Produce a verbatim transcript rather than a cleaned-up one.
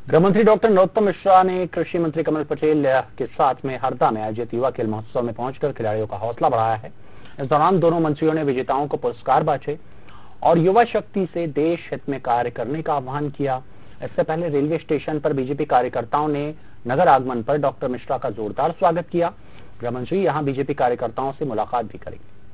गृह मंत्री डॉक्टर नरोत्तम मिश्रा ने कृषि मंत्री कमल पटेल के साथ में हरदा में आयोजित युवा खेल महोत्सव में पहुंचकर खिलाड़ियों का हौसला बढ़ाया है। इस दौरान दोनों मंत्रियों ने विजेताओं को पुरस्कार बांटे और युवा शक्ति से देश हित में कार्य करने का आह्वान किया। इससे पहले रेलवे स्टेशन पर बीजेपी कार्यकर्ताओं ने नगर आगमन पर डॉक्टर मिश्रा का जोरदार स्वागत किया। गृह मंत्री यहां बीजेपी कार्यकर्ताओं से मुलाकात भी करेंगे।